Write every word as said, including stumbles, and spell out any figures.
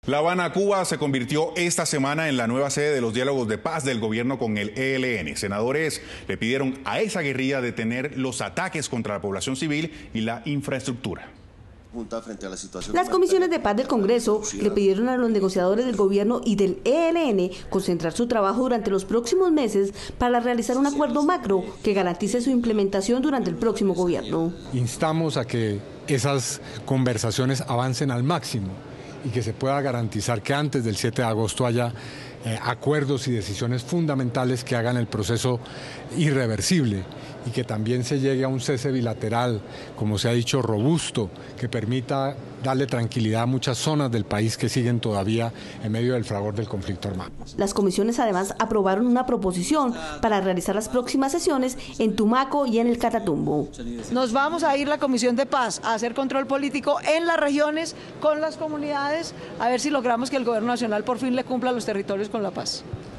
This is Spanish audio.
La Habana, Cuba, se convirtió esta semana en la nueva sede de los diálogos de paz del gobierno con el E L N. Senadores le pidieron a esa guerrilla detener los ataques contra la población civil y la infraestructura. Las comisiones de paz del Congreso le pidieron a los negociadores del gobierno y del E L N concentrar su trabajo durante los próximos meses para realizar un acuerdo macro que garantice su implementación durante el próximo gobierno. Instamos a que esas conversaciones avancen al máximo y que se pueda garantizar que antes del siete de agosto haya eh, acuerdos y decisiones fundamentales que hagan el proceso irreversible y que también se llegue a un cese bilateral, como se ha dicho, robusto, que permita darle tranquilidad a muchas zonas del país que siguen todavía en medio del fragor del conflicto armado. Las comisiones además aprobaron una proposición para realizar las próximas sesiones en Tumaco y en el Catatumbo. Nos vamos a ir la Comisión de Paz a hacer control político en las regiones, con las comunidades, a ver si logramos que el gobierno nacional por fin le cumpla a los territorios con la paz.